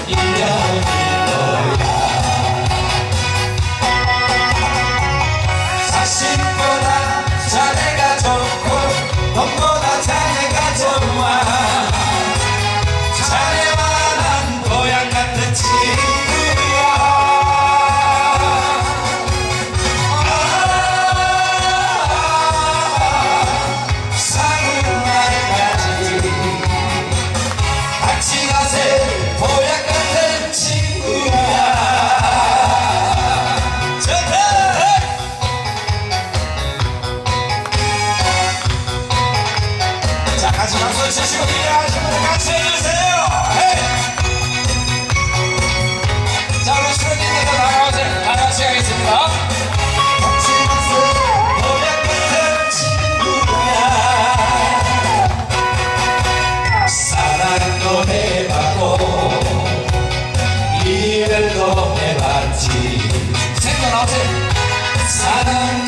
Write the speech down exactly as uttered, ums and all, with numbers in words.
인연인 거야. 자신보다 자네가 좋고 돈보다 자네가 좋아. 자네와 난 고향 같은 친구야. 아, 사는 날까지 같이 가세 고향 같은 친구야. 좋다. 자, 같이 박수 치시고 일하시는 분들 같이 해주세요. 헤이. 자, 우리 수련님께서 나가오세요. 다 같이 하겠습니다. 같이 가세 고향 같은 친구야. 사랑도 해봤고 이별도 해봤지. 생각 나오세요. 사랑